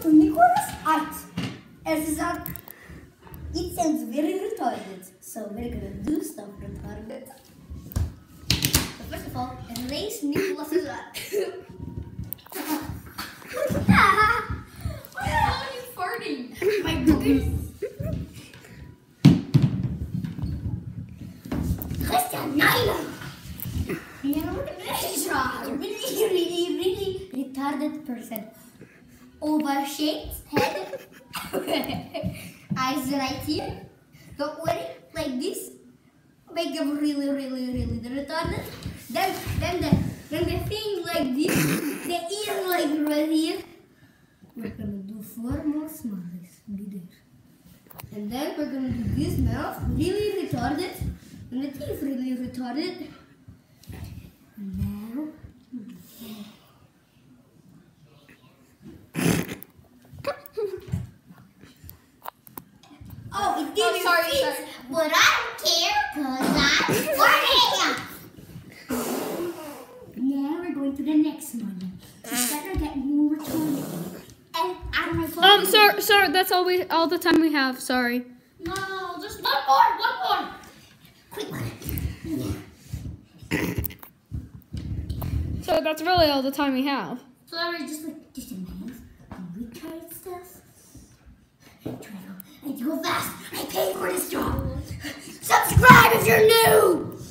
to Nikolas Art. It sounds very retarded, so we're gonna do stuff retarded. So first of all, erase Nikolas Art. Why are you farting? My goodness. Christian, nein! Yeah, look at this. Really retarded person. Oval-shaped head. Eyes right here. Don't worry, like this. Make them really retarded. Then the thing like this. The ear like right here. We're gonna do 4 more smiles. Be there. And then we're gonna do this mouth, really retarded. And the teeth really retarded. And now. Oh, it didn't fit, but I don't care because I'm farting. Now we're going to the next one. It's better get more retarded. And I'm Sir, that's all the time we have. Sorry. No, just one more. quick one. So that's really all the time we have. Sorry, Just a minute. We tried stuff. I go fast. I pay for this job. Subscribe if you're new.